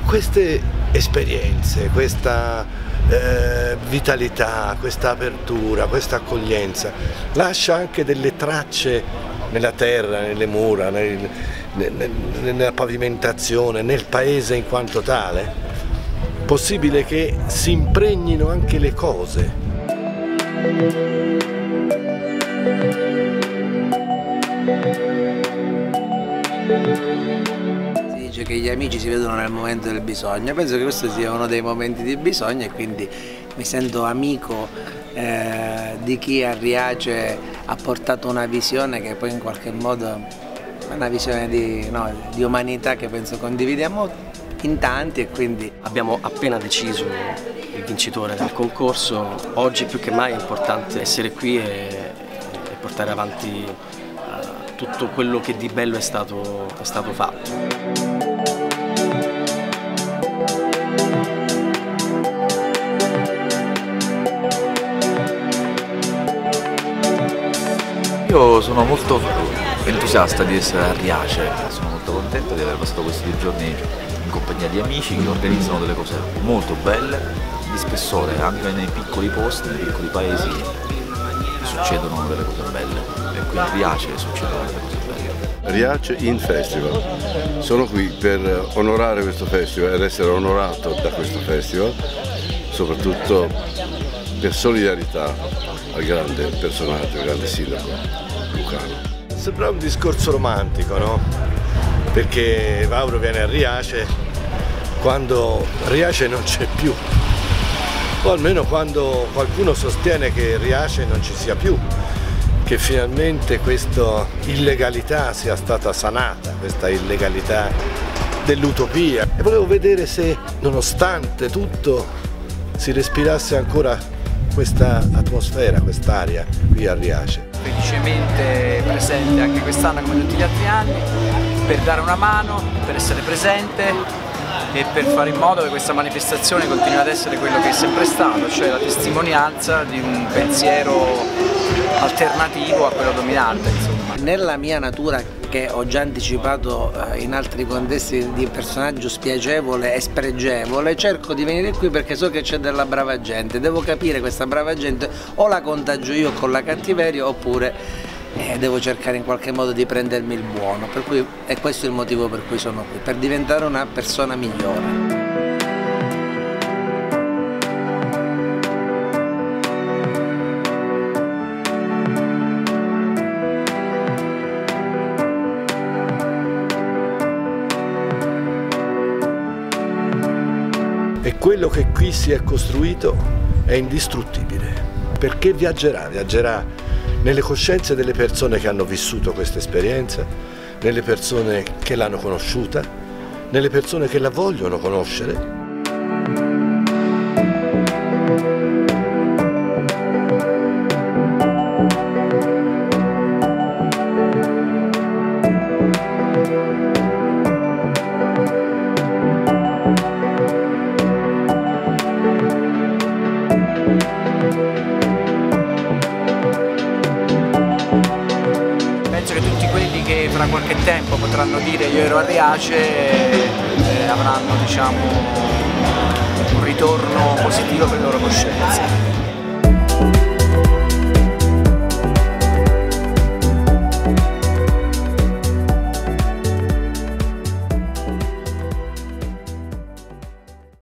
queste esperienze, questa vitalità, questa apertura, questa accoglienza lascia anche delle tracce nella terra, nelle mura, nella pavimentazione, nel paese in quanto tale. Possibile che si impregnino anche le cose. Si dice che gli amici si vedono nel momento del bisogno, penso che questo sia uno dei momenti di bisogno e quindi mi sento amico di chi a Riace ha portato una visione che poi in qualche modo è una visione di umanità che penso condividiamo in tanti e quindi abbiamo appena deciso il vincitore del concorso. Oggi più che mai è importante essere qui e portare avanti tutto quello che di bello è stato fatto. Io sono molto entusiasta di essere a Riace, sono molto contento di aver passato questi 2 giorni in compagnia di amici che organizzano delle cose molto belle, di spessore, anche nei piccoli posti, nei piccoli paesi succedono delle cose belle e qui a Riace succedono delle cose belle. Riace in Festival, sono qui per onorare questo festival ed essere onorato da questo festival, soprattutto per solidarietà al grande personaggio, al grande sindaco lucano. Sembra un discorso romantico, no? Perché Vauro viene a Riace quando Riace non c'è più, o almeno quando qualcuno sostiene che Riace non ci sia più, che finalmente questa illegalità sia stata sanata, questa illegalità dell'utopia. E volevo vedere se, nonostante tutto, si respirasse ancora questa atmosfera, quest'aria qui a Riace. Felicemente presente anche quest'anno come tutti gli altri anni, per dare una mano, per essere presente e per fare in modo che questa manifestazione continui ad essere quello che è sempre stato, cioè la testimonianza di un pensiero alternativo a quello dominante, insomma. Nella mia natura, che ho già anticipato in altri contesti, di personaggio spiacevole e spregevole, cerco di venire qui perché so che c'è della brava gente, devo capire questa brava gente, o la contagio io con la cattiveria oppure devo cercare in qualche modo di prendermi il buono, per cui è questo il motivo per cui sono qui, per diventare una persona migliore. E quello che qui si è costruito è indistruttibile, perché viaggerà nelle coscienze delle persone che hanno vissuto questa esperienza, nelle persone che l'hanno conosciuta, nelle persone che la vogliono conoscere. Che fra qualche tempo potranno dire io ero a Riace avranno, diciamo, un ritorno positivo per le loro coscienze.